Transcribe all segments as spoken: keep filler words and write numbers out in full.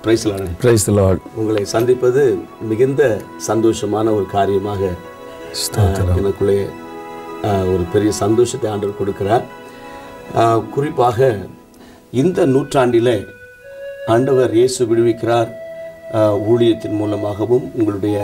Price lord. Praise the lord. உங்களை சந்திப்பது மிகுந்த சந்தோஷமான ஒரு காரியமாக எனக்குள்ளே ஒரு பெரிய சந்தோஷத்தை ஆண்டவர் கொடுக்கிறார். குறிப்பாக இந்த நூற்றாண்டில் ஆண்டவர் இயேசு விடுவிக்கிறார் ஊழியத்தின் மூலமாகவும் உங்களுடைய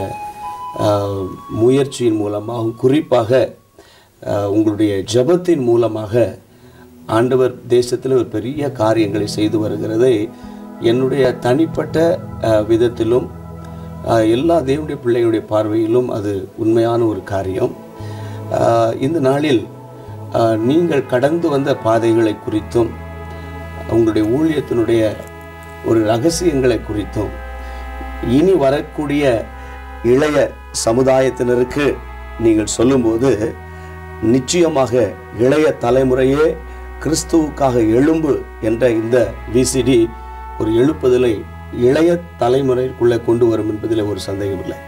முயற்சியின் மூலமாகவும் குறிப்பாக உங்களுடைய ஜெபத்தின் மூலமாக ஆண்டவர் தேசத்தில் ஒரு பெரிய காரியங்களை செய்து வருகிறதை என்னுடைய தனிப்பட்ட விதத்திலும் எல்லா தேவனுடைய பிள்ளைகளுடைய பார்வையிலும் அது உண்மையான ஒரு காரியம். இந்த நாளில் நீங்கள் கடந்து வந்த பாதைகளை குறித்தும் உங்களுடைய ஊழியத்தினுடைய ஒரு ரகசியங்களை குறித்தும் இனி வரக்கூடிய இளைய சமுதாயத்தினருக்கு நீங்கள் சொல்லும்போது நிச்சயமாக இளைய தலைமுறையே கிறிஸ்துவுக்காக எழும்பு என்ற இந்த விசிடி ஒரு எழுப்புதலை இளைய தலைமுறைக்குள்ளே கொண்டு வரும் என்பதில் ஒரு சந்தேகம் இல்லை.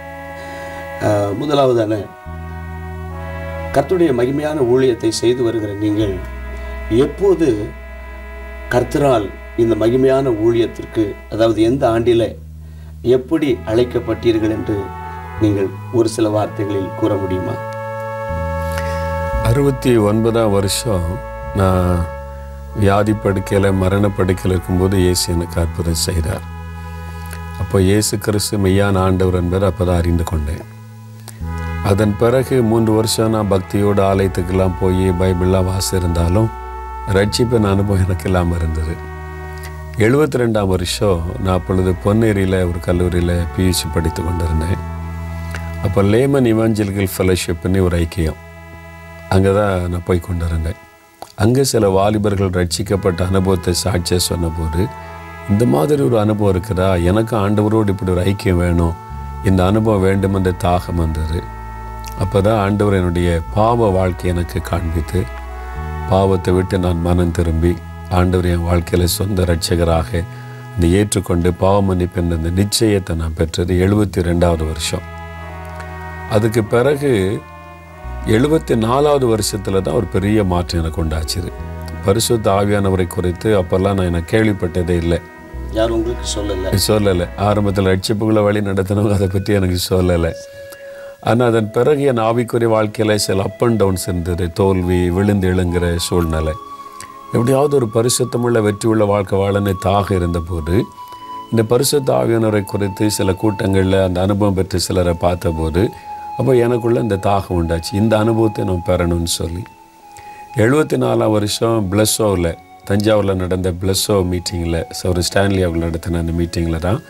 முதலாவதான கர்த்தருடைய மகிமையான ஊழியத்தை செய்து வருகிற நீங்கள் எப்போது கர்த்தரால் இந்த மகிமையான ஊழியத்திற்கு, அதாவது எந்த ஆண்டில் எப்படி அழைக்கப்பட்டீர்கள் என்று நீங்கள் ஒரு சில வார்த்தைகளில் கூற முடியுமா? அறுபத்தி ஒன்பதாம் வருஷம் நான் வியாதி படுக்கையில் மரண படுக்கையில் இருக்கும்போது இயேசு எனக்கு அற்புதம் செய்தார். அப்போ இயேசு கிறிஸ்து மெய்யான ஆண்டவர் என்பதை அப்போ தான் அறிந்து கொண்டேன். அதன் பிறகு மூன்று வருஷம் நான் பக்தியோடு ஆலயத்துக்கெல்லாம் போய் பைபிள்லாம் வாசிருந்தாலும் ரட்சிப்பின் அனுபவம் எனக்கு இல்லாமல் இருந்தது. எழுபத்தி ரெண்டாம் வருஷம் நான் அப்பொழுது பொன்னேரியில் ஒரு கல்லூரியில் பியூசி படித்து கொண்டிருந்தேன். அப்போ லேமன் இவாஞ்சலிக்கல் ஃபெலோஷிப்னு ஒரு ஐக்கியம், அங்கே தான் நான் போய் கொண்டிருந்தேன். அங்கே சில வாலிபர்கள் ரட்சிக்கப்பட்ட அனுபவத்தை சாட்சியாக சொன்னபோது இந்த மாதிரி ஒரு அனுபவம் இருக்குதா, எனக்கு ஆண்டவரோடு இப்படி ஒரு ஐக்கியம் வேணும், இந்த அனுபவம் வேண்டும் என்ற தாகம் வந்தது. அப்போ தான் ஆண்டவர் என்னுடைய பாவ வாழ்க்கை எனக்கு காண்பித்து பாவத்தை விட்டு நான் மனம் திரும்பி ஆண்டவர் என் வாழ்க்கையில் சொந்த ரட்சகராக இந்த ஏற்றுக்கொண்டு பாவ மன்னிப்பு என்ற அந்த நிச்சயத்தை நான் பெற்றது எழுபத்தி ரெண்டாவது வருஷம். அதுக்கு பிறகு எழுபத்தி நாலாவது வருஷத்தில் தான் ஒரு பெரிய மாற்றம் எனக்கு உண்டாச்சுது. பரிசுத்த ஆவியானவரை குறித்து அப்போல்லாம் நான் எனக்கு கேள்விப்பட்டதே இல்லை, யாரும் உங்களுக்கு சொல்லலை சொல்லலை ஆரம்பத்தில் ரட்சிப்புகளை வழி நடத்தினவங்க அதை பற்றி எனக்கு சொல்லலை. ஆனால் அதன் பிறகு என் ஆவிக்குரிய வாழ்க்கையில் சில அப் அண்ட் டவுன்ஸ் இருந்தது, தோல்வி, விழுந்து எழுங்கிற சூழ்நிலை. எப்படியாவது ஒரு பரிசுத்தமுள்ள வெற்றி உள்ள வாழ்க்கை வாழனை தாக இருந்தபோது இந்த பரிசுத்த ஆவியானவரை குறித்து சில கூட்டங்களில் அந்த அனுபவம் பெற்று சிலரை பார்த்தபோது அப்போ எனக்குள்ளே இந்த தாகம் உண்டாச்சு, இந்த அனுபவத்தை நம்ம பெறணும்னு சொல்லி. எழுபத்தி நாலாம் வருஷம் பிளஸ்ஸோவில் தஞ்சாவூரில் நடந்த பிளஸ்ஸோ மீட்டிங்கில் ஒரு ஸ்டான்லி அவர்கள் நடத்தின அந்த மீட்டிங்கில் தான்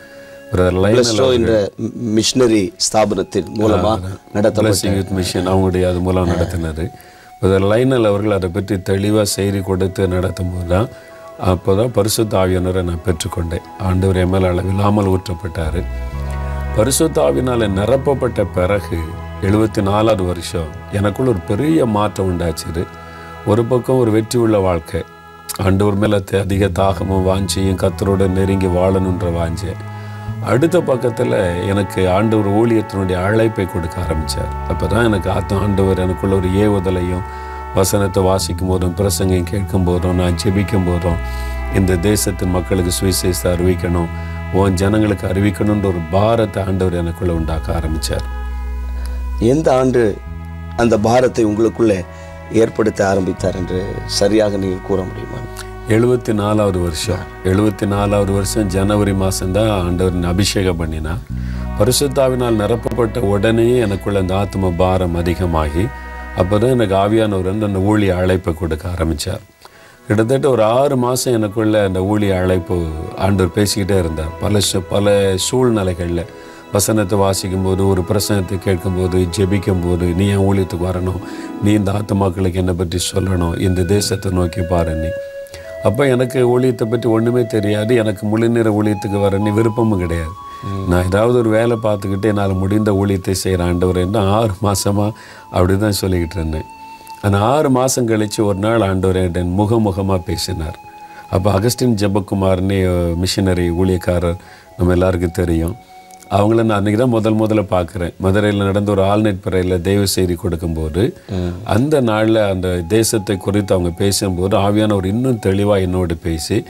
மிஷனரி ஸ்தாபனத்தின் மூலமாக நடத்த யூத் மிஷன் அவங்களுடைய அது மூலம் நடத்தினது. லைனல் அவர்கள் அதை பற்றி தெளிவாக செய்தி கொடுத்து நடத்தும் போது தான் அப்போ தான் பரிசுத்த ஆவியானவரை நான் பெற்றுக்கொண்டேன். ஆண்டவர் என் மேல் அளவில்லாமல் ஊற்றப்பட்டார். பரிசுத்த ஆவியினால் நிரப்பப்பட்ட பிறகு எழுபத்தி நாலாவது வருஷம் எனக்குள்ள ஒரு பெரிய மாற்றம் உண்டாச்சுது. ஒரு பக்கம் ஒரு வெற்றி உள்ள வாழ்க்கை, ஆண்டவர் மேலே அதிக தாகமும் வாஞ்சியும் கர்த்தரோட நெருங்கி வாழணுன்ற வாஞ்சை. அடுத்த பக்கத்தில் எனக்கு ஆண்டவர் ஊழியத்தினுடைய அழைப்பை கொடுக்க ஆரம்பித்தார். அப்போ தான் எனக்கு ஆத்த ஆண்டவர் எனக்குள்ள ஒரு ஏவுதலையும் வசனத்தை வாசிக்கும் போதும் பிரசங்கம் கேட்கும் போதும் நான் ஜெபிக்கும் போதும் இந்த தேசத்தின் மக்களுக்கு சுவிசேஷத்தை அறிவிக்கணும், உன் ஜனங்களுக்கு அறிவிக்கணுன்ற ஒரு பாரத்தை ஆண்டவர் எனக்குள்ளே உண்டாக்க ஆரம்பித்தார். எந்த ஆண்டு அந்த பாரத்தை உங்களுக்குள்ளே ஏற்படுத்த ஆரம்பித்தார் என்று சரியாக நீங்கள் கூற முடியுமா? எழுபத்தி நாலாவது வருஷம் எழுபத்தி நாலாவது வருஷம் ஜனவரி மாதம்தான் ஆண்டவரின் அபிஷேகம் பண்ணினா. பரிசுத்தாவினால் நிரப்பப்பட்ட உடனே எனக்குள்ள அந்த ஆத்ம பாரம் அதிகமாகி அப்போ தான் எனக்கு ஆவியானவர் வந்து அந்த ஊழிய அழைப்பை கொடுக்க ஆரம்பித்தார். கிட்டத்தட்ட ஒரு ஆறு மாதம் எனக்குள்ள அந்த ஊழிய அழைப்பு ஆண்டவர் பேசிக்கிட்டே இருந்தார். பல பல சூழ்நிலைகளில் வசனத்தை வாசிக்கும் போது, ஒரு பிரசனத்தை கேட்கும்போது, ஜெபிக்கும் போது, நீ என் ஊழியத்துக்கு வரணும், நீ இந்த ஆத்மாக்களுக்கு என்னை பற்றி சொல்லணும், இந்த தேசத்தை நோக்கி பாரு நீ. அப்போ எனக்கு ஊழியத்தை பற்றி ஒன்றுமே தெரியாது, எனக்கு முழு நேர ஊழியத்துக்கு வர நீ விருப்பமும் கிடையாது. நான் ஏதாவது ஒரு வேலை பார்த்துக்கிட்டு என்னால் முடிந்த ஊழியத்தை செய்கிற ஆண்டவர் என்று ஆறு மாதமாக அப்படி தான் சொல்லிக்கிட்டு இருந்தேன். அந்த ஆறு மாதம் கழித்து ஒரு நாள் ஆண்டவர் என் முகமுகமாக பேசினார். அப்போ அகஸ்டின் ஜெபக்குமார்னு மிஷினரி ஊழியக்காரர் நம்ம எல்லாருக்கும் தெரியும். அவங்கள நான் அன்றைக்கி தான் முதல் முதல்ல பார்க்குறேன். மதுரையில் நடந்த ஒரு ஆல்நெட் பிறையில் தெய்வ செய்தி கொடுக்கும்போது அந்த நாளில் அந்த தேசத்தை குறித்து அவங்க பேசும்போது ஆவியானவர் இன்னும் தெளிவாக என்னோடு பேசி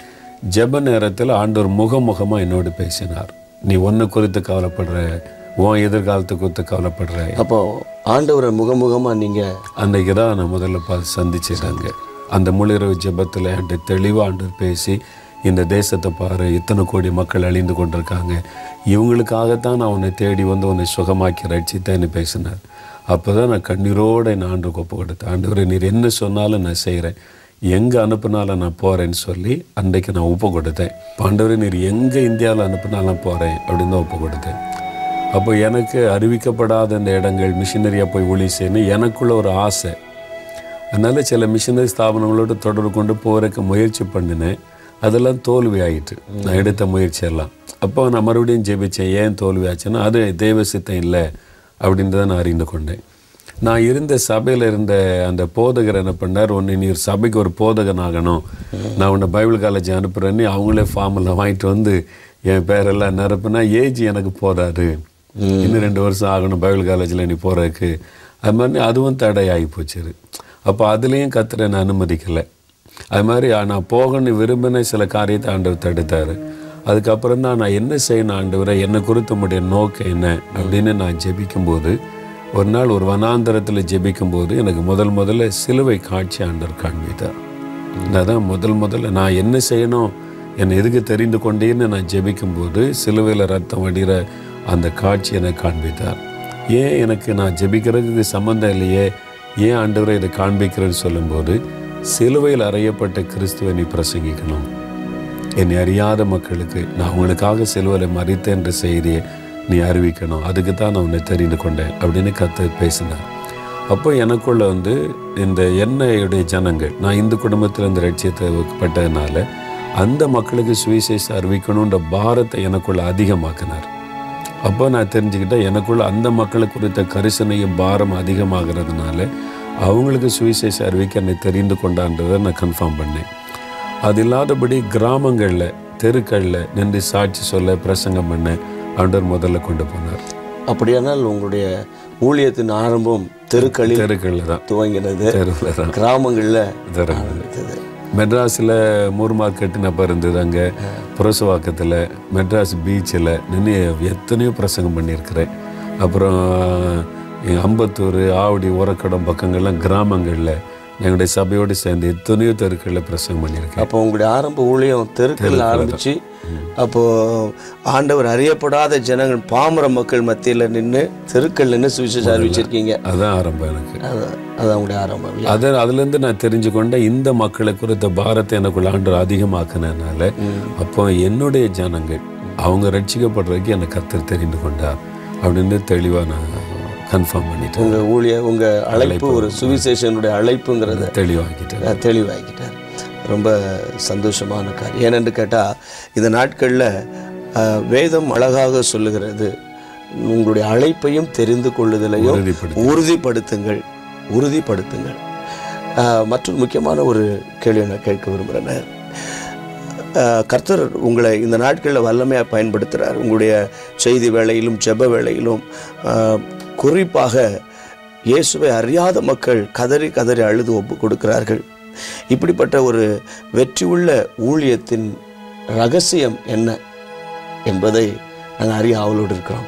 ஜெப நேரத்தில் ஆண்டவர் முகமுகமாக என்னோடு பேசினார். நீ ஒன்று குறித்து கவலைப்படுற, உன் எதிர்காலத்தை குறித்து கவலைப்படுற. அப்போ ஆண்டவரை முகமுகமாக நீங்கள் அன்றைக்கு தான் நான் முதல்ல பார்த்து சந்திச்சிட்டாங்க. அந்த முழிரவு ஜெபத்தில் என்கிட்ட தெளிவாக ஆண்டவர் பேசி, இந்த தேசத்தை பாரு, இத்தனை கோடி மக்கள் அழிந்து கொண்டிருக்காங்க, இவங்களுக்காகத்தான் நான் உன்னை தேடி வந்து உன்னை சுகமாக்கி ரட்சித்தேன்னு பேசினார். அப்போ தான் நான் கண்ணீரோடு என் ஆண்டவருக்கு ஒப்பு கொடுத்தேன். ஆண்டவரை நீர் என்ன சொன்னாலும் நான் செய்கிறேன், எங்கே அனுப்புனாலும் நான் போகிறேன்னு சொல்லி அன்றைக்கு நான் ஒப்பு கொடுத்தேன். ஆண்டவரை நீர் எங்கே இந்தியாவில் அனுப்புனாலும் போகிறேன் அப்படின்னு தான் ஒப்பு கொடுத்தேன். அப்போ எனக்கு அறிவிக்கப்படாத இந்த இடங்கள் மிஷினரியாக போய் ஒளி செய்யணும் எனக்குள்ள ஒரு ஆசை. அதனால் சில மிஷினரி ஸ்தாபனங்களோடு தொடர்பு கொண்டு போகிறதுக்கு முயற்சி பண்ணினேன். அதெல்லாம் தோல்வி ஆகிட்டு நான் எடுத்த முயற்சியெல்லாம். அப்போ நான் மறுபடியும் ஜெபிச்சேன். ஏன் தோல்வி ஆச்சுன்னா அது தெய்வ சித்தம் இல்லை அப்படின்றத நான் அறிந்து கொண்டேன். நான் இருந்த சபையில் இருந்த அந்த போதகர் என்ன பண்ணார், ஒன்று நீ ஒரு சபைக்கு ஒரு போதகன் ஆகணும், நான் உன்னை பைபிள் காலேஜ் அனுப்புகிறேன்னு அவங்களே ஃபார்மெல்லாம் வாங்கிட்டு வந்து என் பேரெல்லாம் நிரப்புனா ஏஜ் எனக்கு போதாது, இன்னும் ரெண்டு வருஷம் ஆகணும் பைபிள் காலேஜில் நீ போகிறதுக்கு. அது மாதிரி அதுவும் தடையாகி போச்சு. அப்போ அதுலேயும் கர்த்தரை நான் அனுமதிக்கலை. அது மாதிரி நான் போகணும்னு விரும்பின சில காரியத்தை ஆண்டவர் தடுத்தார். அதுக்கப்புறம் தான் நான் என்ன செய்யணும் ஆண்டவரை, என்னை குறித்த முடிய நோக்கம் என்ன அப்படின்னு நான் ஜெபிக்கும்போது, ஒரு நாள் ஒரு வனாந்தரத்தில் ஜெபிக்கும்போது எனக்கு முதல் முதல்ல சிலுவை காட்சி ஆண்டவர் காண்பித்தார். அதான் முதல் முதல்ல நான் என்ன செய்யணும், என்னை எதுக்கு தெரிந்து கொண்டேன்னு நான் ஜெபிக்கும்போது சிலுவையில் ரத்தம் வடிகிற அந்த காட்சி எனக்கு காண்பித்தார். ஏன் எனக்கு நான் ஜெபிக்கிறதுக்கு சம்மந்தம் இல்லையே, ஏன் ஆண்டவரை இதை காண்பிக்கிறேன்னு சொல்லும்போது, சிலுவையில் அறையப்பட்ட கிறிஸ்துவை நீ பிரசங்கிக்கணும், என்னை அறியாத மக்களுக்கு நான் அவங்களுக்காக சிலுவையில் மரித்தேன் என்ற செய்தியை நீ அறிவிக்கணும், அதுக்கு தான் நான் உன்னை தெரிந்து கொண்டேன் அப்படின்னு கர்த்தர் பேசினார். அப்போ எனக்குள்ள வந்து இந்த என்னையுடைய ஜனங்கள், நான் இந்து குடும்பத்திலேருந்து ரட்சியப்பட்டதுனால அந்த மக்களுக்கு சுவிசேஷம் அறிவிக்கணுன்ற பாரத்தை எனக்குள்ள அதிகமாக்கினார். அப்போ நான் தெரிஞ்சுக்கிட்டேன், எனக்குள்ள அந்த மக்களை குறித்த கரிசனையும் பாரம் அதிகமாகிறதுனால அவங்களுக்கு சுவிசேஷம் அறிவிக்க என்னை தெரிந்து கொண்டான்றதை நான் கன்ஃபார்ம் பண்ணேன். அது இல்லாதபடி கிராமங்களில் தெருக்களில் நின்று சாட்சி சொல்ல பிரசங்கம் பண்ண ஆண்டவர் முதல்ல கொண்டு போனார். அப்படியானால் உங்களுடைய ஊழியத்தின் ஆரம்பம் தெருக்களில் தெருக்களில் தான் துவங்கினது. தெருவில் தான், கிராமங்களில் ஆரம்பித்தது. மெட்ராஸில் மூர் மார்க்கெட்டுன்னு அப்போ இருந்தது, அங்கே புரசவாக்கத்தில், மெட்ராஸ் பீச்சில் நின்று எத்தனையோ பிரசங்கம் பண்ணியிருக்கிறேன். அப்புறம் அம்பத்தூர், ஆவடி, ஓரக்கடம் பக்கங்கள்லாம் கிராமங்களில் எங்களுடைய சபையோடு சேர்ந்து எத்தனையோ தெருக்களில் பிரசங்கம் பண்ணியிருக்கேன். அப்போ உங்களுடைய ஆரம்ப ஊழியம் தெருக்களில் ஆரம்பித்து, அப்போது ஆண்டவர் அறியப்படாத ஜனங்கள் பாமர மக்கள் மத்தியில் நின்று தெருக்கள் நின்று சுவிசேஷம் அறிவிச்சிருக்கீங்க. அதுதான் ஆரம்பம் எனக்கு. அதான் அதான் உங்களுடைய ஆரம்பம். அதை அதுலேருந்து நான் தெரிஞ்சு கொண்டேன், இந்த மக்களை குறித்த பாரத்தை எனக்குள்ள ஆண்டவர் அதிகமாக்குனதுனால அப்போ என்னுடைய ஜனங்கள் அவங்க ரட்சிக்கப்படுறதுக்கு எனக்கு கர்த்தர் தெரிந்து கொண்டார் அப்படின்னு தெளிவாக நான் கன்ஃபார்ம் பண்ணிட்டேன். உங்கள் ஊழிய உங்கள் அழைப்பு ஒரு சுவிசேஷனுடைய அழைப்புங்கிறத தெளிவாக்கிட்டேன் தெளிவாக்கிட்டார். ரொம்ப சந்தோஷமான காரியம். ஏனென்று கேட்டால் இந்த நாட்களில் வேதம் அழகாக சொல்லுகிறது, உங்களுடைய அழைப்பையும் தெரிந்து கொள்ளுதலையும் உறுதிப்படுத்துங்கள் உறுதிப்படுத்துங்கள் மற்றும் முக்கியமான ஒரு கேள்வி நான் கேட்க விரும்புகிறேன். கர்த்தர் உங்களை இந்த நாட்களில் வல்லமையாக பயன்படுத்துகிறார். உங்களுடைய செய்தி வேளையிலும் ஜெப வேளையிலும் குறிப்பாக இயேசுவை அறியாத மக்கள் கதறி கதறி அழுது ஒப்பு கொடுக்கிறார்கள். இப்படிப்பட்ட ஒரு வெற்றி உள்ள ஊழியத்தின் ரகசியம் என்ன என்பதை நாங்கள் அறிய ஆவலோடு இருக்கிறோம்.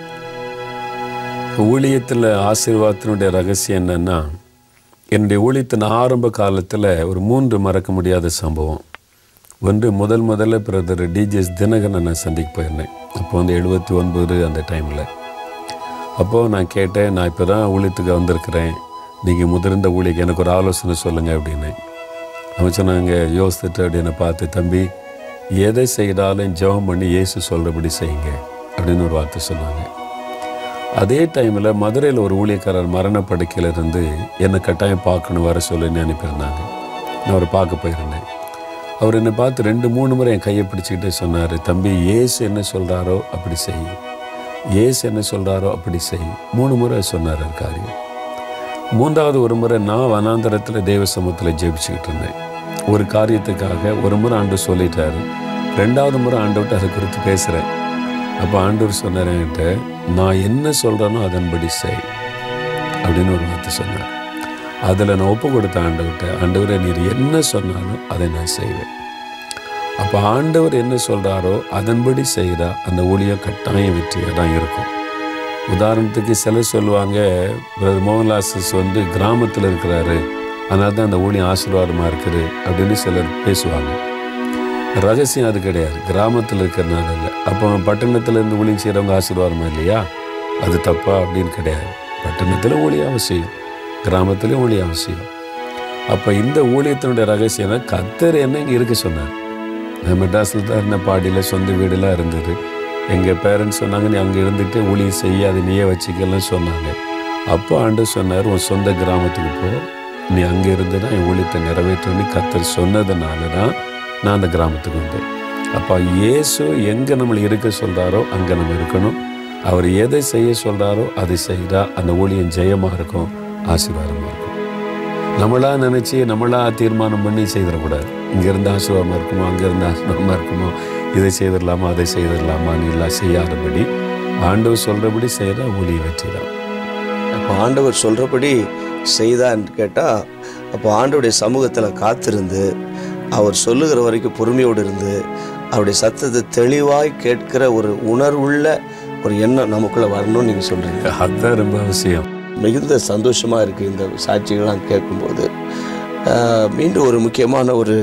ஊழியத்தில் ஆசீர்வாதத்தினுடைய ரகசியம் என்னன்னா, என்னுடைய ஊழியத்தின் ஆரம்ப காலத்தில் ஒரு மூன்று மறக்க முடியாத சம்பவம். ஒன்று, முதல் முதல்ல பிரதர் டிஜிஎஸ் தினகரனை நான் சந்திக்க போயிருந்தேன். அப்போ வந்து எழுபத்தி ஒன்பது அந்த டைமில். அப்போது நான் கேட்டேன், நான் இப்போ தான் ஊழியத்துக்கு வந்திருக்கிறேன், நீங்கள் முதிர்ந்த ஊழியக்கு எனக்கு ஒரு ஆலோசனை சொல்லுங்கள் அப்படின்னு. அவன் சொன்னாங்க, யோசித்துட்டு அப்படின்னு பார்த்து, தம்பி எதை செய்தாலும் ஜெபம் பண்ணி இயேசு சொல்கிறபடி செய்யுங்க அப்படின்னு ஒரு வார்த்தை சொன்னாங்க. அதே டைமில் மதுரையில் ஒரு ஊழியக்காரர் மரணப்படுக்கையில் இருந்து என்னை கட்டாயம் பார்க்கணும் வர சொல்லுன்னு அனுப்பியிருந்தாங்க. நான் அவரை பார்க்க போயிருந்தேன். அவர் என்னை பார்த்து ரெண்டு மூணு முறை என் கையை பிடிச்சிக்கிட்டே சொன்னார், தம்பி இயேசு என்ன சொல்கிறாரோ அப்படி செய், இயேசு என்ன சொல்கிறாரோ அப்படி செய். மூணு முறை சொன்னார் காரியம். மூன்றாவது ஒரு முறை நான் வனாந்தரத்தில் தேவ சமூகத்தில் ஜெபிச்சுக்கிட்டு இருந்தேன் ஒரு காரியத்துக்காக. ஒரு முறை ஆண்டவர் சொல்லிட்டாரு, ரெண்டாவது முறை ஆண்டவர்கிட்ட அதை குறித்து பேசுகிறேன். அப்போ ஆண்டவர் சொன்னார் என்கிட்ட, நான் என்ன சொல்கிறேனோ அதன்படி செய் அப்படின்னு ஒரு வார்த்தை சொன்னார். அதில் நான் ஒப்பு கொடுத்த ஆண்டவர்கிட்ட, ஆண்டவரை நீர் என்ன சொன்னாலும் அதை நான் செய்வேன். அப்போ ஆண்டவர் என்ன சொல்கிறாரோ அதன்படி செய்கிறா அந்த ஊழியம் கட்டாயம் வெற்றியாக தான் இருக்கும். உதாரணத்துக்கு சிலர் சொல்லுவாங்க, பிரதர் மோகன்லாசஸ் வந்து கிராமத்தில் இருக்கிறாரு, அதனால தான் அந்த ஊழியம் ஆசீர்வாதமாக இருக்குது அப்படின்னு சிலர் பேசுவாங்க. ரகசியம் அது கிடையாது, கிராமத்தில் இருக்கிறதுனால இல்லை. அப்போ பட்டணத்தில் இருந்து ஊழியம் செய்கிறவங்க ஆசீர்வாதமாக இல்லையா? அது தப்பா அப்படின்னு கிடையாது. பட்டணத்தில் ஊழியம் அவசியம், கிராமத்திலையும் ஊழியம் அவசியம். அப்போ இந்த ஊழியத்தினுடைய ரகசியம் கர்த்தர் என்ன இங்கே இருக்க சொன்னார். நான் மெட்ராஸில் தான் இருந்த, பாடியில் சொந்த வீடெல்லாம் இருந்தது. எங்கள் பேரண்ட்ஸ் சொன்னாங்க, நீ அங்கே இருந்துட்டு ஊழியம் செய்ய, அது நீயே வச்சுக்கலாம் சொன்னாங்க. அப்போ ஆண்டு சொன்னார், உன் சொந்த கிராமத்துக்கு போ, நீ அங்கே இருந்து தான் என் ஊழியத்தை நிறைவேற்றணும்னு கர்த்தர் சொன்னதுனால தான் நான் அந்த கிராமத்துக்கு வந்தேன். அப்போ இயேசு எங்கே நம்மளை இருக்க சொல்கிறாரோ அங்கே நம்ம இருக்கணும். அவர் எதை செய்ய சொல்கிறாரோ அதை செய்தா அந்த ஊழியம் ஜெயமாக இருக்கும், ஆசீர்வாதமாக இருக்கும். நம்மளா நினச்சி நம்மளா தீர்மானம் பண்ணி செய்திடக்கூடாது. இங்கேருந்து ஆசீர்வாதமாக இருக்குமோ, அங்கேருந்து ஆசீர்வாதமாக இருக்குமோ, இதை செய்திடலாமா அதை செய்திடலாமான்னு எல்லாம் செய்யாதபடி ஆண்டவர் சொல்கிறபடி செய்கிற ஊழிய வெற்றி தான். அப்போ ஆண்டவர் சொல்கிறபடி செய்தான்னு கேட்டால், அப்போ ஆண்டவருடைய சமூகத்தில் காத்திருந்து அவர் சொல்லுகிற வரைக்கும் பொறுமையோடு இருந்து அவருடைய சத்தத்தை தெளிவாய் கேட்கிற ஒரு உணர்வுள்ள ஒரு எண்ணம் நமக்குள்ளே வரணும்னு நீங்கள் சொல்கிறீங்க. அதுதான் ரொம்ப அவசியம். மிகுந்த சந்தோஷமாக இருக்குது இந்த சாட்சிகள்லாம் கேட்கும்போது. மீண்டும் ஒரு முக்கியமான ஒரு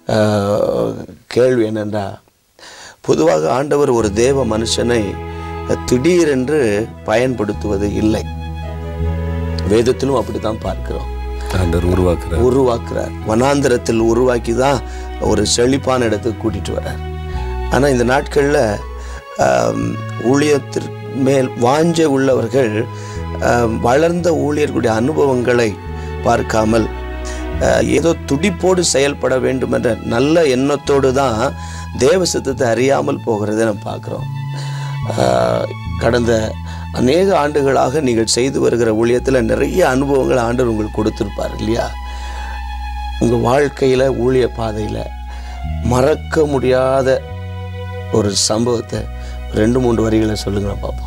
கேள்வி என்னென்னா, பொதுவாக ஆண்டவர் ஒரு தேவ மனுஷனை திடீரென்று பயன்படுத்துவது இல்லை. வேதத்திலும் அப்படி தான் பார்க்கிறோம். ஆண்டவர் உருவாக்குறார் உருவாக்குறார் வனாந்திரத்தில் உருவாக்கி தான் ஒரு செழிப்பான இடத்துக்கு கூட்டிகிட்டு வர்றார். ஆனால் இந்த நாட்களில் ஊழியத்திற்கு மேல் வாஞ்சை உள்ளவர்கள் வளர்ந்த ஊழியர்களுடைய அனுபவங்களை பார்க்காமல் ஏதோ துடிப்போடு செயல்பட வேண்டும் என்ற நல்ல எண்ணத்தோடு தான் தேவ சித்தத்தை அறியாமல் போகிறதை நம்ம பார்க்குறோம். கடந்த அநேக ஆண்டுகளாக நீங்கள் செய்து வருகிற ஊழியத்தில் நிறைய அனுபவங்களை ஆண்டவர் உங்களுக்கு கொடுத்துருப்பார் இல்லையா? உங்கள் வாழ்க்கையில் ஊழிய பாதையில் மறக்க முடியாத ஒரு சம்பவத்தை ரெண்டு மூன்று வரிகளை சொல்லுங்க பார்ப்போம்.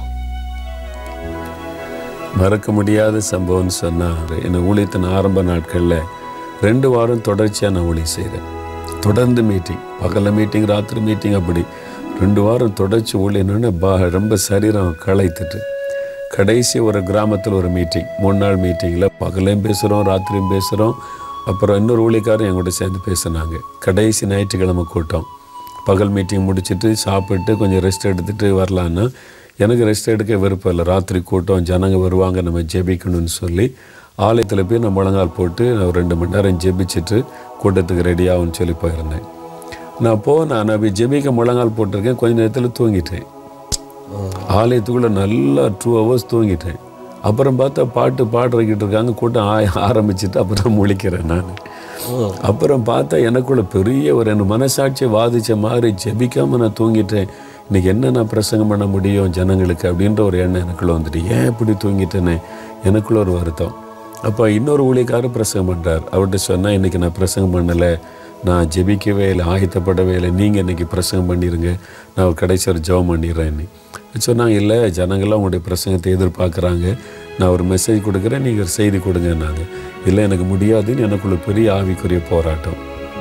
மறக்க முடியாத சம்பவம்னு சொன்னால், என்னை ஊழியத்தின் ஆரம்ப நாட்களில் ரெண்டு வாரம் தொடர்ச்சியாக நான் ஊழியம் செய்கிறேன். தொடர்ந்து மீட்டிங், பகலில் மீட்டிங், ராத்திரி மீட்டிங், அப்படி ரெண்டு வாரம் தொடர்ச்சி ஊழியன்னு பா ரொம்ப சரீரம் களைத்துட்டு கடைசி ஒரு கிராமத்தில் ஒரு மீட்டிங், மூணு நாள் மீட்டிங்கில் பகலையும் பேசுகிறோம், ராத்திரியும் பேசுகிறோம். அப்புறம் இன்னொரு ஊழியக்காரன் எங்கூட சேர்ந்து பேசுனாங்க. கடைசி ஞாயிற்றுக்கிழமை கூட்டம், பகல் மீட்டிங் முடிச்சுட்டு சாப்பிட்டு கொஞ்சம் ரெஸ்ட் எடுத்துகிட்டு வரலான்னா எனக்கு ரெஸ்ட் எடுக்க விருப்பம் இல்லை. ராத்திரி கூட்டம், ஜனங்க வருவாங்க, நம்ம ஜெபிக்கணும்னு சொல்லி ஆலயத்தில் போய் நான் முழங்கால் போட்டு நான் ரெண்டு மணி நேரம் ஜெபிச்சுட்டு கூட்டத்துக்கு ரெடியாகும்னு சொல்லி போயிருந்தேன். நான் போ நான் அப்படி ஜெபிக்க முழங்கால் போட்டிருக்கேன், கொஞ்சம் நேரத்தில் தூங்கிட்டேன். ஆலயத்துக்குள்ளே நல்லா டூ ஹவர்ஸ் தூங்கிட்டேன். அப்புறம் பார்த்தா பாட்டு பாடுறக்கிட்டு இருக்காங்க, கூட்டம் ஆ ஆரம்பிச்சுட்டு அப்புறம் முழிக்கிறேன் நான். அப்புறம் பார்த்தா எனக்குள்ள பெரிய ஒரு என் மனசாட்சியை வாதித்த மாதிரி ஜெபிக்காமல் நான் தூங்கிட்டேன். இன்றைக்கி என்ன நான் பிரசங்கம் பண்ண முடியும் ஜனங்களுக்கு அப்படின்ற ஒரு எண்ணம் எனக்குள்ளே வந்துட்டு, ஏன் இப்படி தூங்கிட்டேன்னு எனக்குள்ள ஒரு வருத்தம். அப்போ இன்னொரு ஊழியக்காரர் பிரசங்கம் பண்ணுறார். அவர்கிட்ட சொன்னால், இன்றைக்கி நான் பிரசங்கம் பண்ணலை, நான் ஜெபிக்கவே இல்லை, ஆயத்தப்படவே இல்லை, நீங்கள் இன்றைக்கி பிரசங்கம் பண்ணிடுங்க, நான் ஒரு கடைசி ஒரு ஜெபம் பண்ணிடுறேன்னு சொன்னாங்க. இல்லை, ஜனங்கள்லாம் உங்களுடைய பிரசங்கத்தை எதிர்பார்க்குறாங்க, நான் ஒரு மெசேஜ் கொடுக்குறேன், நீங்கள் ஒரு செய்தி கொடுங்கன்னாங்க. இல்லை, எனக்கு முடியாதுன்னு எனக்குள்ள பெரிய ஆவிக்குரிய போராட்டம்.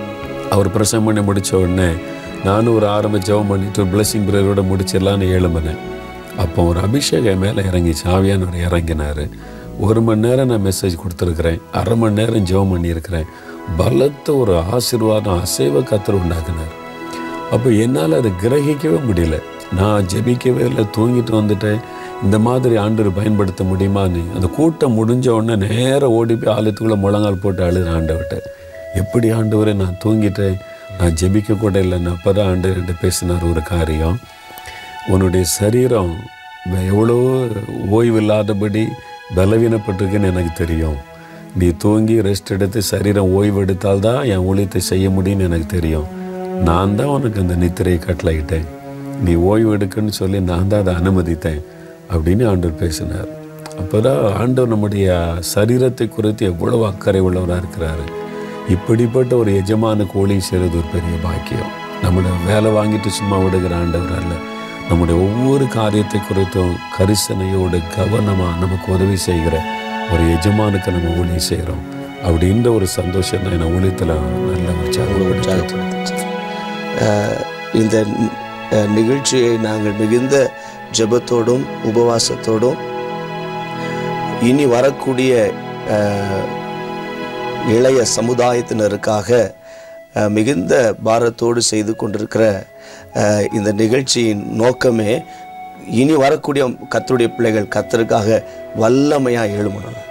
அவர் பிரசங்கம் பண்ணி முடித்த உடனே நானும் ஒரு ஆரம்ப ஜெபம் பண்ணிவிட்டு ஒரு பிளஸிங் பிரேயரோட முடிச்சிடலான்னு எழும்பினேன். அப்போ ஒரு அபிஷேகம் மேலே இறங்கிச்சு, ஆவியானவர் இறங்கினார். ஒரு மணி நேரம் நான் மெசேஜ் கொடுத்துருக்குறேன், அரை மணி நேரம் ஜெபம் பண்ணியிருக்கிறேன். பலத்த ஒரு ஆசீர்வாதம், அசைவ கர்த்தர் உண்டாக்குனார். அப்போ என்னால் அதை கிரகிக்கவே முடியல. நான் ஜெபிக்கவே இல்லை, தூங்கிட்டு வந்துட்டேன். இந்த மாதிரி ஆண்டவர் பயன்படுத்த முடியுமான்னு அந்த கூட்டம் முடிஞ்ச உடனே நேராக ஓடி போய் ஆலயத்துக்குள்ளே முழங்கால் போட்டு அழுது ஆண்டவர்கிட்ட, எப்படி ஆண்டவரை நான் தூங்கிட்டேன், நான் ஜெபிக்க கூட இல்லைன்னு. அப்போ தான் ஆண்டவர்கிட்ட பேசினார் ஒரு காரியம். உன்னுடைய சரீரம் எவ்வளோ ஓய்வில்லாதபடி பலவீனப்பட்டிருக்குன்னு எனக்கு தெரியும். நீ தூங்கி ரெஸ்ட் எடுத்து சரீரம் ஓய்வு எடுத்தால்தான் என் ஊழியத்தை செய்ய முடியும்னு எனக்கு தெரியும். நான் தான் உனக்கு அந்த நித்திரையை கட்டளையிட்டேன், நீ ஓய்வு எடுக்குன்னு சொல்லி நான் தான் அதை அனுமதித்தேன் அப்படின்னு ஆண்டவர் பேசினார். அப்போ தான் ஆண்டவர் நம்முடைய சரீரத்தை குறித்து எவ்வளவு அக்கறை உள்ளவராக இருக்கிறாரு. இப்படிப்பட்ட ஒரு எஜமானுக்கு ஊழியம் செய்கிறது ஒரு பெரிய பாக்கியம். நம்மளோட வேலை வாங்கிட்டு சும்மா விடுகிற ஆண்டவர் அல்ல, நம்முடைய ஒவ்வொரு காரியத்தை குறித்தும் கரிசனையோடு கவனமாக நமக்கு உதவி செய்கிற ஒரு எஜமானுக்கு நம்ம ஊழியம் செய்கிறோம். அப்படின்ற ஒரு சந்தோஷம் தான் என்ன ஊழியத்தில் நல்ல உற்சாகம் உற்சாகப்படுத்துச்சு. இந்த நிகழ்ச்சியை நாங்கள் மிகுந்த ஜெபத்தோடும் உபவாசத்தோடும் இனி வரக்கூடிய இளைய சமுதாயத்தினருக்காக மிகுந்த பாரத்தோடு செய்து கொண்டிருக்கிற இந்த நிகழ்ச்சியின் நோக்கமே இனி வரக்கூடிய கர்த்தருடைய பிள்ளைகள் கர்த்தருக்காக வல்லமையாக எழுமணும்.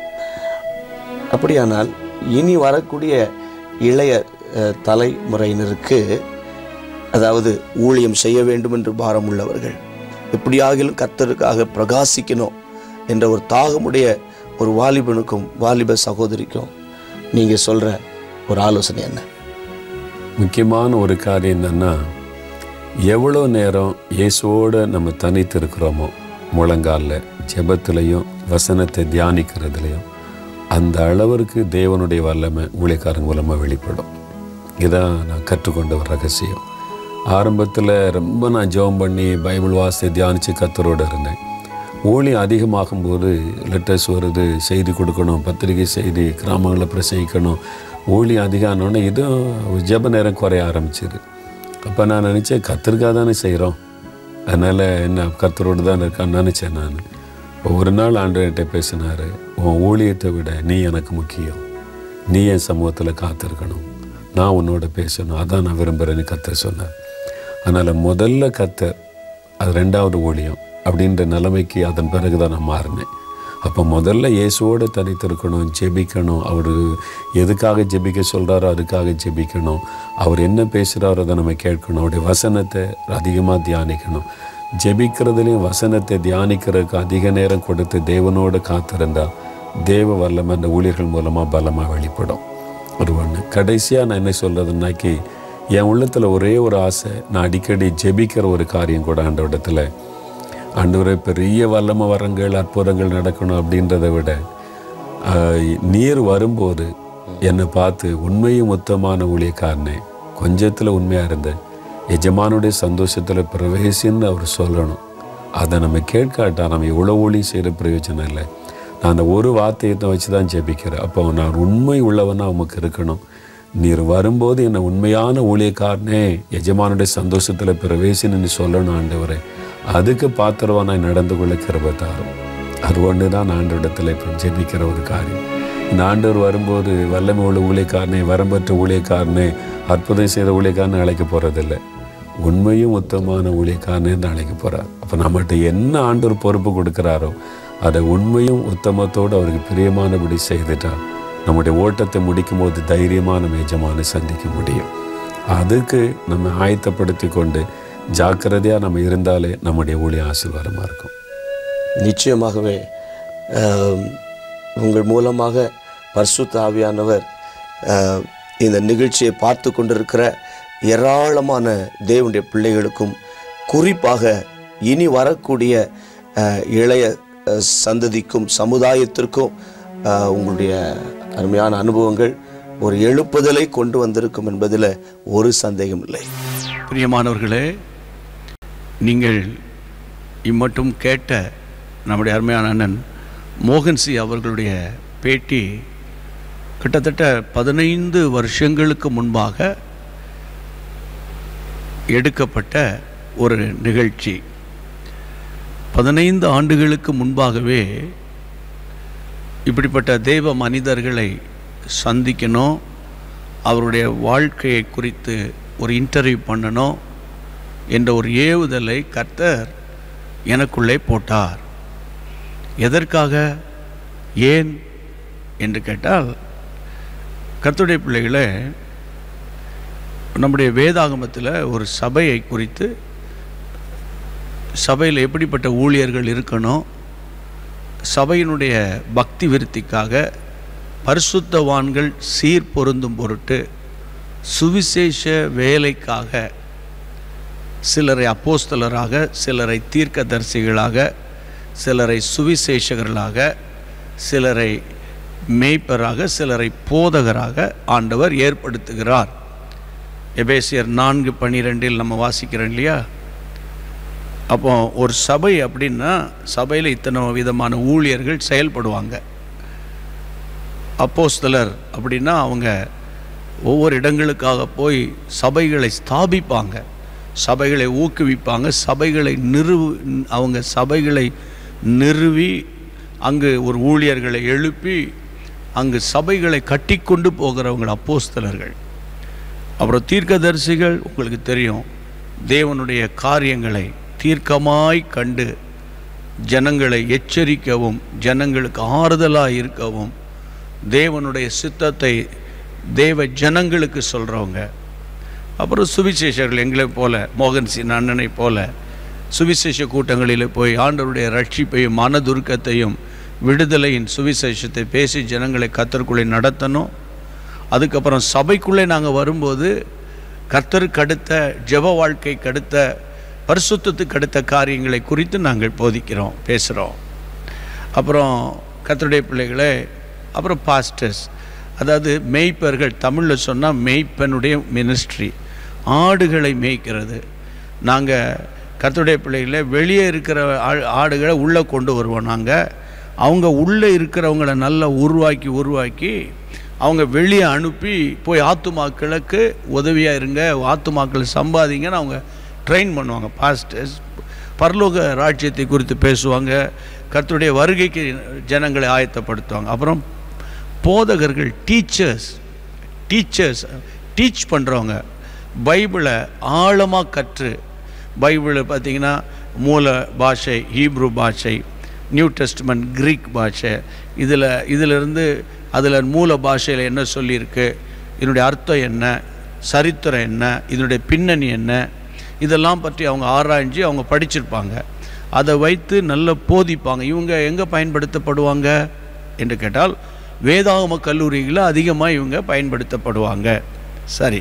அப்படியானால் இனி வரக்கூடிய இளைய தலைமுறையினருக்கு, அதாவது ஊழியம் செய்ய வேண்டும் என்று பாரம் உள்ளவர்கள், எப்படியாகிலும் கர்த்தருக்காக பிரகாசிக்கணும் என்ற ஒரு தாகமுடைய ஒரு வாலிபனுக்கும் வாலிப சகோதரிக்கும் நீங்கள் சொல்கிற ஒரு ஆலோசனை என்ன? முக்கியமான ஒரு காரியம் என்னன்னா, எவ்வளோ நேரம் இயேசுவோடு நம்ம தனித்து இருக்கிறோமோ, முழங்காலில் ஜெபத்திலையும் வசனத்தை தியானிக்கிறதுலையும், அந்த அளவிற்கு தேவனுடைய வல்லமை ஊழியக்காரங்க மூலமாக வெளிப்படும். இதான் நான் கற்றுக்கொண்ட ஒரு ரகசியம். ஆரம்பத்தில் ரொம்ப நான் ஜெபம் பண்ணி பைபிள் வாசி தியானித்து கர்த்தரோடு இருந்தேன். ஊழியம் அதிகமாகும்போது லெட்டர்ஸ் வருது, செய்தி கொடுக்கணும், பத்திரிகை செய்தி, கிராமங்களில் பிரசங்கிக்கணும், ஊழியம் அதிகமானோடனே இதுவும் ஜெப நேரம் குறைய ஆரம்பிச்சிது. அப்போ நான் நினச்சேன், கர்த்தருக்காக தானே செய்கிறோம், அதனால் என்ன கர்த்தரோடு தான் இருக்கான்னு நினச்சேன். நான் ஒவ்வொரு நாள் ஆண்டவர்கிட்ட பேசினார், உன் ஊழியத்தை விட நீ எனக்கு முக்கியம், நீ என் சமூகத்தில் காத்திருக்கணும், நான் உன்னோட பேசணும், அதான் நான் விரும்புகிறேன்னு கர்த்தர் சொன்னார். அதனால் முதல்ல கர்த்தர், அது ரெண்டாவது ஊழியம் அப்படின்ற நிலைமைக்கு அதன் பிறகு தான் நான் மாறினேன். அப்போ முதல்ல இயேசுவோடு தனித்திருக்கணும், ஜெபிக்கணும், அவர் எதுக்காக ஜெபிக்க சொல்கிறாரோ அதுக்காக ஜெபிக்கணும், அவர் என்ன பேசுகிறாரோ அதை நம்ம கேட்கணும், அவருடைய வசனத்தை அதிகமாக தியானிக்கணும். ஜெபிக்கிறதுலையும் வசனத்தை தியானிக்கிறதுக்கு அதிக நேரம் கொடுத்து தேவனோடு காத்திருந்தால் தேவ வல்லமை அந்த ஊழியர்கள் மூலமாக பலமாக வெளிப்படும். ஒரு ஒன்று கடைசியாக நான் என்ன சொல்கிறதுனாக்கி, என் உள்ளத்தில் ஒரே ஒரு ஆசை, நான் அடிக்கடி ஜெபிக்கிற ஒரு காரியம் கூட ஆண்டவரிடத்தில், ஆண்டவரே பெரிய வல்லமை வரங்கள் அற்புதங்கள் நடக்கணும் அப்படின்றத விட, நீர் வரும்போது என்னை பார்த்து உண்மையும் மொத்தமான ஊழியக்காரனே, கொஞ்சத்தில் உண்மையாக இருந்த எஜமானுடைய சந்தோஷத்தில் பிரவேசின்னு அவர் சொல்லணும். அதை நம்ம கேட்காட்டா நம்ம எவ்வளோ ஊழி செய்கிற பிரயோஜனம் இல்லை. நான் அந்த ஒரு வார்த்தையை வச்சு தான் ஜெபிக்கிறேன். அப்போ நான் உண்மை உள்ளவனாக உமக்கு இருக்கணும், நீர் வரும்போது என்னை உண்மையான ஊழியக்காரனே எஜமானுடைய சந்தோஷத்தில் பிரவேசின்னு சொல்லணும் ஆண்டவரே, அதுக்கு பாத்திரவாக நடந்து கொள்ள கிருபை தாரும். அது ஒன்று தான் ஆண்டவரிடத்தில் இப்போ ஜெபிக்கிற ஒரு காரியம். இந்த ஆண்டவர் வரும்போது வல்லமை உள்ள ஊழியக்காரனே, வரம்பற்ற ஊழியக்காரனே, அற்புதம் செய்த ஊழியக்காரனை அழைக்க போகிறதில்லை, உண்மையும் உத்தமமான ஊழியக்காரனே தான் அழைக்க போகிறார். அப்போ நம்மகிட்ட என்ன ஆண்டவர் பொறுப்பு கொடுக்குறாரோ அதை உண்மையும் உத்தமத்தோடு அவருக்கு பிரியமானபடி செய்துட்டால் நம்முடைய ஓட்டத்தை முடிக்கும் போது தைரியமாக நம்ம எஜமானை சந்திக்க முடியும். அதுக்கு நம்ம ஆயத்தப்படுத்தி கொண்டு ஜாக்கிரதையாக நம்ம இருந்தாலே நம்முடைய ஊழிய ஆசீர்வாதமாக இருக்கும். நிச்சயமாகவே உங்கள் மூலமாக பரிசுத்த ஆவியானவர் இந்த நிகழ்ச்சியை பார்த்து கொண்டிருக்கிற ஏராளமான தேவனுடைய பிள்ளைகளுக்கும், குறிப்பாக இனி வரக்கூடிய இளைய சந்ததிக்கும் சமுதாயத்திற்கும் உங்களுடைய அருமையான அனுபவங்கள் ஒரு எழுப்புதலை கொண்டு வந்திருக்கும் என்பதில் ஒரு சந்தேகம் இல்லை. பிரியமானவர்களே, நீங்கள் இம்மட்டும் கேட்ட நம்முடைய அருமையான அண்ணன் மோகன்சி அவர்களுடைய பேட்டி கிட்டத்தட்ட பதினைந்து வருஷங்களுக்கு முன்பாக எடுக்கப்பட்ட ஒரு நிகழ்ச்சி. பதினைந்து ஆண்டுகளுக்கு முன்பாகவே இப்படிப்பட்ட தெய்வ மனிதர்களை சந்திக்கணும், அவருடைய வாழ்க்கையை குறித்து ஒரு இன்டர்வியூ பண்ணணும் என்ற ஒரு ஏவுதலை கர்த்தர் எனக்குள்ளே போட்டார். எதற்காக, ஏன் என்று கேட்டால், கர்த்தருடைய பிள்ளைகளே, நம்முடைய வேதாகமத்தில் ஒரு சபையை குறித்து, சபையில் எப்படிப்பட்ட ஊழியர்கள் இருக்கணும், சபையினுடைய பக்தி விருத்திக்காக பரிசுத்தவான்கள் சீர் பொருந்தும் பொருட்டு சுவிசேஷ வேலைக்காக சிலரை அப்போஸ்தலராக, சிலரை தீர்க்கதரிசிகளாக, சிலரை சுவிசேஷகர்களாக, சிலரை மேய்ப்பராக, சிலரை போதகராக ஆண்டவர் ஏற்படுத்துகிறார். எபேசியர் நான்கு பன்னிரெண்டில் நம்ம வாசிக்கிறோம் இல்லையா? அப்போ ஒரு சபை அப்படின்னா சபையில் இத்தனை விதமான ஊழியர்கள் செயல்படுவாங்க. அப்போஸ்தலர் அப்படின்னா அவங்க ஒவ்வொரு இடங்களுக்காக போய் சபைகளை ஸ்தாபிப்பாங்க, சபைகளை ஊக்குவிப்பாங்க, சபைகளை நிறுவு அவங்க சபைகளை நிறுவி அங்கு ஒரு ஊழியர்களை எழுப்பி அங்கு சபைகளை கட்டி கொண்டு போகிறவங்க அப்போஸ்தலர்கள். அப்புறம் தீர்க்கதரிசிகள், உங்களுக்கு தெரியும், தேவனுடைய காரியங்களை தீர்க்கமாய் கண்டு ஜனங்களை எச்சரிக்கவும் ஜனங்களுக்கு ஆறுதலாக இருக்கவும் தேவனுடைய சித்தத்தை தேவ ஜனங்களுக்கு சொல்கிறவங்க. அப்புறம் சுவிசேஷர்கள் எங்களை போல, மோகன் சிங் அண்ணனை போல சுவிசேஷ கூட்டங்களில் போய் ஆண்டவருடைய ரட்சிப்பையும் மனதுருக்கத்தையும் விடுதலையின் சுவிசேஷத்தை பேசி ஜனங்களை கர்த்தருக்குள்ளே நடத்தணும். அதுக்கப்புறம் சபைக்குள்ளே நாங்கள் வரும்போது கர்த்தருக்கு அடுத்த ஜெப வாழ்க்கைக்கு அடுத்த பரிசுத்தத்துக்கு அடுத்த காரியங்களை குறித்து நாங்கள் போதிக்கிறோம், பேசுகிறோம். அப்புறம் கர்த்தருடைய பிள்ளைகளே, அப்புறம் பாஸ்டர்ஸ், அதாவது மேய்ப்பர்கள், தமிழில் சொன்னால் மேய்ப்பனுடைய மினிஸ்ட்ரி, ஆடுகளை மேய்க்கிறது. நாங்கள் கர்த்தருடைய பிள்ளைகளை வெளியே இருக்கிற ஆடுகளை உள்ளே கொண்டு வருவோம். நாங்கள் அவங்க உள்ளே இருக்கிறவங்களை நல்லா உருவாக்கி உருவாக்கி அவங்க வெளியே அனுப்பி போய் ஆத்துமாக்களுக்கு உதவியாக இருங்க, ஆத்துமாக்களை சம்பாதிங்கன்னு அவங்க ட்ரெயின் பண்ணுவாங்க. பாஸ்டர்ஸ் பரலோக ராஜ்யத்தை குறித்து பேசுவாங்க, கர்த்தருடைய வருகைக்கு ஜனங்களை ஆயத்தப்படுத்துவாங்க. அப்புறம் போதகர்கள், டீச்சர்ஸ் டீச்சர்ஸ் டீச் பண்ணுறவங்க, பைபிளை ஆழமாக கற்று, பைபிளை பார்த்திங்கன்னா மூல பாஷை ஹீப்ரு பாஷை, நியூ டெஸ்ட்மெண்ட் கிரீக் பாஷை, இதில் இதிலிருந்து அதில் மூல பாஷையில் என்ன சொல்லியிருக்கு, இதனுடைய அர்த்தம் என்ன, சரித்திரம் என்ன, இதனுடைய பின்னணி என்ன, இதெல்லாம் பற்றி அவங்க ஆராய்ஞ்சு அவங்க படிச்சிருப்பாங்க. அதை வைத்து நல்ல போதிப்பாங்க. இவங்க எங்கே பயன்படுத்தப்படுவாங்க என்று கேட்டால் வேதாகம கல்லூரிகளில் அதிகமாக இவங்க பயன்படுத்தப்படுவாங்க. சரி,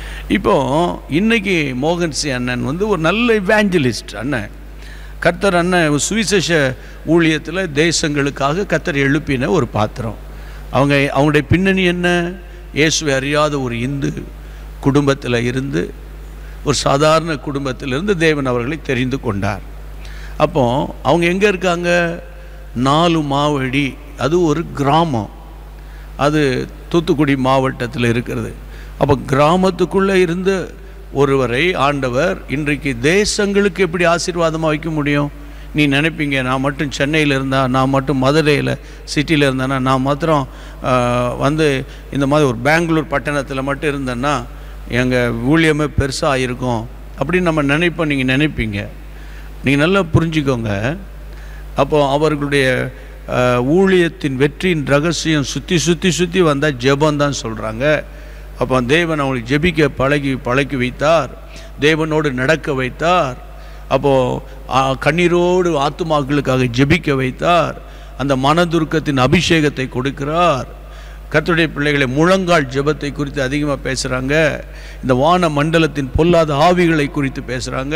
இப்போது இன்றைக்கி மோகன் சி அண்ணன் வந்து ஒரு நல்ல இவாஞ்சலிஸ்ட் அண்ணன். கர்த்தர் அண்ணன் சுவிசேஷ ஊழியத்தில் தேசங்களுக்காக கர்த்தர் எழுப்பின ஒரு பாத்திரம். அவங்க அவங்களுடைய பின்னணி என்ன, இயேசுவை அறியாத ஒரு இந்து குடும்பத்தில் இருந்து, ஒரு சாதாரண குடும்பத்திலிருந்து தேவன் அவர்களை தெரிந்து கொண்டார். அப்போது அவங்க எங்கே இருக்காங்க, நாலு மாவடி, அது ஒரு கிராமம், அது தூத்துக்குடி மாவட்டத்தில் இருக்கிறது. அப்போ கிராமத்துக்குள்ளே இருந்து ஒருவரை ஆண்டவர் இன்றைக்கு தேசங்களுக்கு எப்படி ஆசீர்வாதமாக வைக்க முடியும்? நீ நினைப்பீங்க, நான் மட்டும் சென்னையில் இருந்தால், நான் மட்டும் மதுரையில் சிட்டியில் இருந்தேன்னா, நான் மாத்திரம் வந்து இந்த மாதிரி ஒரு பெங்களூர் பட்டணத்தில் மட்டும் இருந்தேன்னா எங்கள் ஊழியமே பெருசாக இருக்கும் அப்படின்னு நம்ம நினைப்போம். நீங்கள் நினைப்பீங்க. நீங்கள் நல்லா புரிஞ்சுக்கோங்க. அப்போது அவர்களுடைய ஊழியத்தின் வெற்றியின் ரகசியம் சுற்றி சுற்றி சுற்றி வந்தால் ஜெபந்தான் சொல்கிறாங்க. அப்போ தேவன் அவங்களுக்கு ஜெபிக்க பழகி பழக்கி வைத்தார், தேவனோடு நடக்க வைத்தார். அப்போது கண்ணீரோடு ஆத்துமாக்களுக்காக ஜெபிக்க வைத்தார். அந்த மனதுருக்கத்தின் அபிஷேகத்தை கொடுக்கிறார். கர்த்தருடைய பிள்ளைகளை முழங்கால் ஜெபத்தை குறித்து அதிகமாக பேசுகிறாங்க. இந்த வான மண்டலத்தின் பொல்லாத ஆவிகளை குறித்து பேசுகிறாங்க.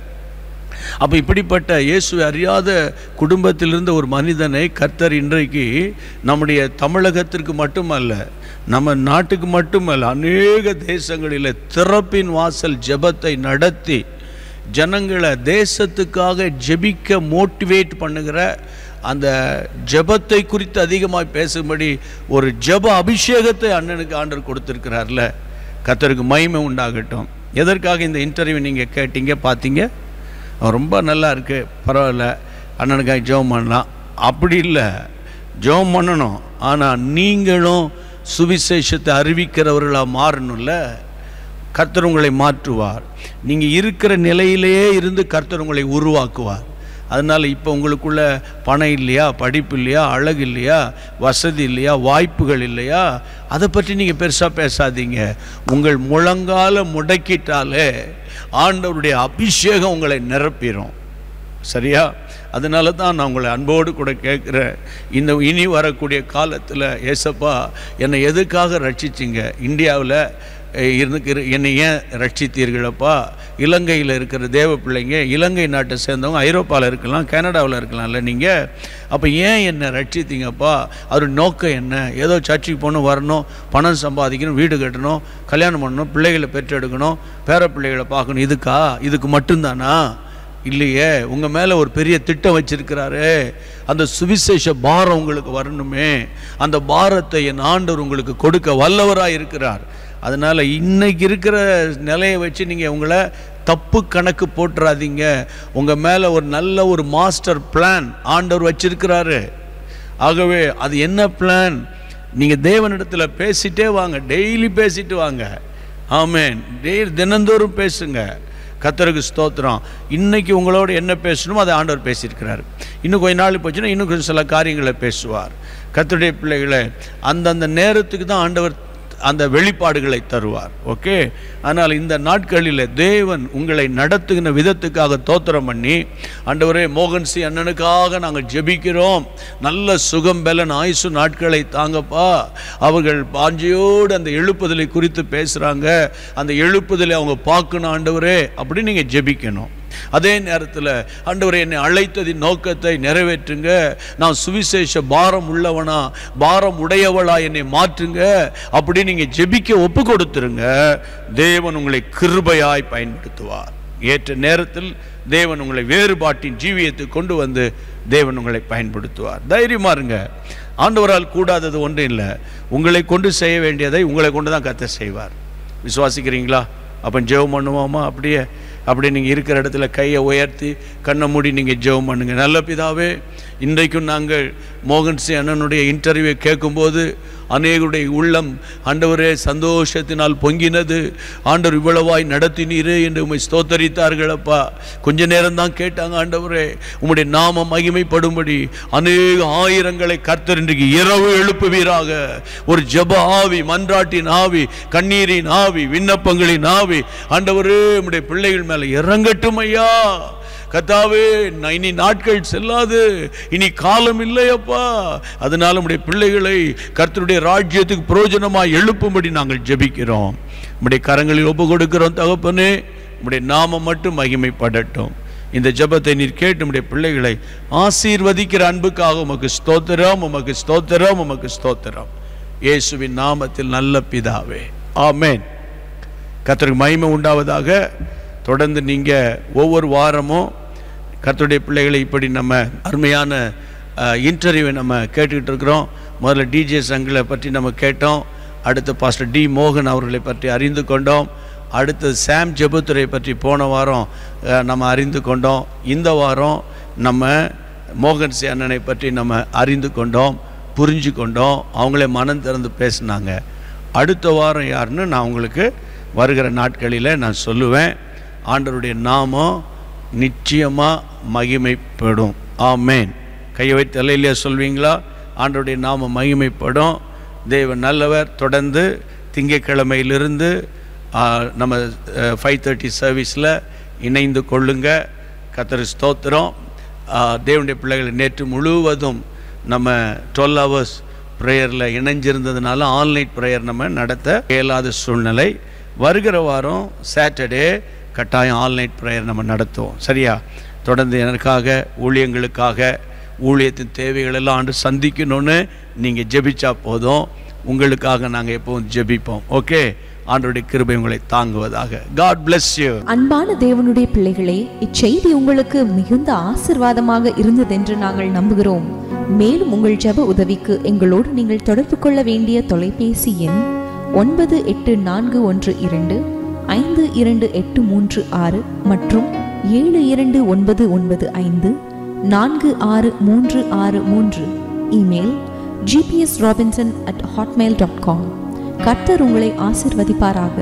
அப்போ இப்படிப்பட்ட இயேசுவை அறியாத குடும்பத்திலிருந்த ஒரு மனிதனை கர்த்தர் இன்றைக்கு நம்முடைய தமிழகத்திற்கு மட்டுமல்ல, நம்ம நாட்டுக்கு மட்டுமல்ல, அநேக தேசங்களில் திறப்பின் வாசல் ஜெபத்தை நடத்தி ஜனங்களை தேசத்துக்காக ஜெபிக்க மோட்டிவேட் பண்ணுகிற அந்த ஜெபத்தை குறித்து அதிகமாக பேசும்படி ஒரு ஜெப அபிஷேகத்தை அண்ணனுக்கு ஆண்டவர் கொடுத்துருக்கிறார்ல. கர்த்தருக்கு மகிமை உண்டாகட்டும். எதற்காக இந்த இன்டர்வியூ நீங்கள் கேட்டீங்க, பார்த்தீங்க? ரொம்ப நல்லா இருக்குது, பரவாயில்ல, அண்ணனுக்காக ஜெபம் பண்ணலாம். அப்படி இல்லை, ஜெபம் பண்ணணும். ஆனால் நீங்களும் சுவிசேஷத்தை அறிவிக்கிறவர்களாக மாறணும்ல. கர்த்தர் உங்களை மாற்றுவார். நீங்கள் இருக்கிற நிலையிலேயே இருந்து கர்த்தர் உங்களை உருவாக்குவார். அதனால் இப்போ உங்களுக்குள்ள பணம் இல்லையா, படிப்பு இல்லையா, அழகு இல்லையா, வசதி இல்லையா, வாய்ப்புகள் இல்லையா, அதை பற்றி நீங்கள் பெருசாக பேசாதீங்க. உங்கள் முழங்கால முடக்கிட்டாலே ஆண்டவருடைய அபிஷேகம் உங்களை நிரப்பிடும். சரியா? அதனால தான் நான் உங்களை அன்போடு கூட கேட்குறேன், இந்த இனி வரக்கூடிய காலத்தில் ஏசப்பா என்னை எதுக்காக ரட்சிச்சிங்க, இந்தியாவில் இருந்து என்னை ஏன் ரட்சித்தீர்களப்பா? இலங்கையில் இருக்கிற தேவ பிள்ளைங்க, இலங்கை நாட்டை சேர்ந்தவங்க ஐரோப்பாவில் இருக்கலாம், கனடாவில் இருக்கலாம்ல, நீங்கள் அப்போ ஏன் என்னை ரட்சித்தீங்கப்பா? அவர் நோக்கம் என்ன? ஏதோ சர்ச்சுக்கு போகணும், வரணும், பணம் சம்பாதிக்கணும், வீடு கட்டணும், கல்யாணம் பண்ணணும், பிள்ளைகளை பெற்றெடுக்கணும், பேர பிள்ளைகளை பார்க்கணும், இதுக்கா? இதுக்கு மட்டும்தானா? இல்லையே. உங்கள் மேலே ஒரு பெரிய திட்டம் வச்சிருக்கிறாரு. அந்த சுவிசேஷ பாரம் உங்களுக்கு வரணுமே. அந்த பாரத்தை என் ஆண்டவர் உங்களுக்கு கொடுக்க வல்லவராக இருக்கிறார். அதனால் இன்னைக்கு இருக்கிற நிலையை வச்சு நீங்கள் உங்களை தப்பு கணக்கு போட்டுறாதீங்க. உங்கள் மேலே ஒரு நல்ல ஒரு மாஸ்டர் பிளான் ஆண்டவர் வச்சிருக்கிறாரு. ஆகவே அது என்ன பிளான்? நீங்கள் தேவனிடத்தில் பேசிட்டே வாங்க, டெய்லி பேசிட்டு வாங்க. ஆமென். டெய்லி தினந்தோறும் பேசுங்க. கர்த்தருக்கு ஸ்தோத்திரம். இன்னைக்கு உங்களோட என்ன பேசணுமோ அதை ஆண்டவர் பேசியிருக்கிறார். இன்னும் கொஞ்ச நாள் போச்சுன்னா இன்னும் கொஞ்சம் சில காரியங்களை பேசுவார். கர்த்தருடைய பிள்ளைகளை அந்தந்த நேரத்துக்கு தான் ஆண்டவர் அந்த வெளிப்பாடுகளை தருவார். ஓகே. ஆனால் இந்த நாட்களில் தேவன் உங்களை நடத்துகிற விதத்துக்காக தோத்திரம் பண்ணி, ஆண்டவரே மோகன்சி அண்ணனுக்காக நாங்கள் ஜெபிக்கிறோம், நல்ல சுகம் பலன் ஆயுசு நாட்களை தாங்கப்பா. அவர்கள் பாஞ்சியோடு அந்த எழுப்புதலை குறித்து பேசுகிறாங்க, அந்த எழுப்புதலை அவங்க பார்க்கணும் ஆண்டவரே அப்படி நீங்கள் ஜெபிக்கணும். அதே நேரத்தில் ஆண்டவரே என்னை அழைத்ததின் நோக்கத்தை நிறைவேற்றுங்க, நான் சுவிசேஷ பாரம் உள்ளவனா பாரம் உடையவளா என்னை மாற்றுங்க அப்படி நீங்கள் ஜெபிக்க ஒப்பு கொடுத்துருங்க. தேவன் உங்களை கிருபையாய் பயன்படுத்துவார். ஏற்ற நேரத்தில் தேவன் உங்களை வேறுபாட்டின் ஜீவியத்தை கொண்டு வந்து தேவன் உங்களை பயன்படுத்துவார். தைரியமா இருங்க. ஆண்டவரால் கூடாதது ஒன்றும் இல்லை. உங்களை கொண்டு செய்ய வேண்டியதை உங்களை கொண்டு தான் கர்த்தர் செய்வார். விசுவாசிக்கிறீங்களா? அப்போ ஜெபம் பண்ணுவோமா? அப்படியே அப்படி நீங்கள் இருக்கிற இடத்துல கையை உயர்த்தி கண்ணை மூடி நீங்கள் ஜெபம் பண்ணுங்கள். நல்ல பிதாவே, இன்றைக்கும் நாங்கள் மோகன்சி அண்ணனுடைய இன்டர்வியூவை கேட்கும்போது அநேகருடைய உள்ளம் ஆண்டவரே சந்தோஷத்தினால் பொங்கினது. ஆண்டவர் இவ்வளவாய் நடத்தினீரே என்று உம்மை ஸ்தோத்தரித்தார்களப்பா. கொஞ்ச நேரம் தான் கேட்டாங்க. ஆண்டவரே உம்முடைய நாம மகிமைப்படும்படி அநேக ஆயிரங்களை கர்த்தர் இன்றைக்கு இரவு எழுப்புவீராக. ஒரு ஜெப ஆவி, மன்றாட்டின் ஆவி, கண்ணீரின் ஆவி, விண்ணப்பங்களின் ஆவி ஆண்டவரே உம்முடைய பிள்ளைகள் மேலே இறங்கட்டும் ஐயா. கர்த்தாவே, இனி நாட்கள் செல்லாது, இனி காலம் இல்லையப்பா. அதனால நம்முடைய பிள்ளைகளை கர்த்தருடைய ராஜ்யத்துக்கு பிரயோஜனமாக எழுப்பும்படி நாங்கள் ஜெபிக்கிறோம். நம்முடைய கரங்களில் ஒப்பு கொடுக்கிறோம் தகப்பனே. நம்முடைய நாமம் மட்டும் மகிமைப்படட்டும். இந்த ஜெபத்தை நீர் கேட்டு நம்முடைய பிள்ளைகளை ஆசீர்வதிக்கிற அன்புக்காக உமக்கு ஸ்தோத்திரம், உமக்கு ஸ்தோத்திரம், உமக்கு ஸ்தோத்திரம். இயேசுவின் நாமத்தில் நல்ல பிதாவே, ஆமென். கர்த்தருக்கு மகிமை உண்டாவதாக. தொடர்ந்து நீங்கள் ஒவ்வொரு வாரமும் கர்த்தருடைய பிள்ளைகளை இப்படி நம்ம அருமையான இன்டர்வியூவை நம்ம கேட்டுக்கிட்டு இருக்கிறோம். முதல்ல டிஜே சங்கிளை பற்றி நம்ம கேட்டோம். அடுத்து பாஸ்டர் டி மோகன் அவர்களை பற்றி அறிந்து கொண்டோம். அடுத்தது சாம் ஜெபத்துரை பற்றி போன வாரம் நம்ம அறிந்து கொண்டோம். இந்த வாரம் நம்ம மோகன்சி அண்ணனை பற்றி நம்ம அறிந்து கொண்டோம், புரிஞ்சு கொண்டோம். அவங்களே மனம் திறந்து பேசினாங்க. அடுத்த வாரம் யாருன்னு நான் உங்களுக்கு வருகிற நாட்களில் நான் சொல்லுவேன். ஆண்டவருடைய நாமம் நிச்சயமாக மகிமைப்படும். ஆமேன். கையை வைத்து தலையிலே சொல்வீங்களா? ஆண்டவருடைய நாமம் மகிமைப்படும். தேவன் நல்லவர். தொடர்ந்து திங்கட்கிழமையிலிருந்து நம்ம ஃபைவ் தேர்ட்டி சர்வீஸில் இணைந்து கொள்ளுங்க. கர்த்தர் ஸ்தோத்திரம். தேவனுடைய பிள்ளைகள் நேற்று முழுவதும் நம்ம டுவெல் ஹவர்ஸ் ப்ரேயரில் இணைஞ்சிருந்ததுனால ஆன்லைன் ப்ரேயர் நம்ம நடத்த இயலாத சூழ்நிலை. வருகிற வாரம் சாட்டர்டே கட்டாயம் ஆன்லைன் ப்ரேயர் நம்ம நடத்துவோம். சரியா? தொடர்ந்து எனக்காக, ஊழியங்களுக்காக, ஊழியத்தின் தேவைகள் எல்லாம் ஆண்டு சந்திக்கணும்னு நீங்கள் ஜெபிச்சா போதும். உங்களுக்காக நாங்கள் எப்பவும் ஜெபிப்போம். ஓகே? ஆண்டவருடைய கிருபை உங்களை தாங்குவதாக. God bless you. அன்பான தேவனுடைய பிள்ளைகளே, இச்செய்தி உங்களுக்கு மிகுந்த ஆசீர்வாதமாக இருந்ததென்று நாங்கள் நம்புகிறோம். மேலும் உங்கள் ஜெப உதவிக்கு எங்களோடு நீங்கள் தொடர்பு கொள்ள வேண்டிய தொலைபேசி எண் ஒன்பது எட்டு நான்கு ஒன்று இரண்டு ஐந்து இரண்டு எட்டு மூன்று ஆறு மற்றும் ஏழு இரண்டு ஒன்பது ஒன்பது ஐந்து நான்கு ஆறு மூன்று ஆறு மூன்று. Email GPS Robinson at Hotmail dot com. கர்த்தர் உங்களை ஆசீர்வதிப்பாராக.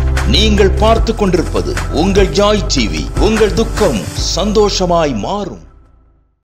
நீங்கள் பார்த்து கொண்டிருப்பது உங்கள் ஜாய் டிவி. உங்கள் துக்கம் சந்தோஷமாய் மாறும்.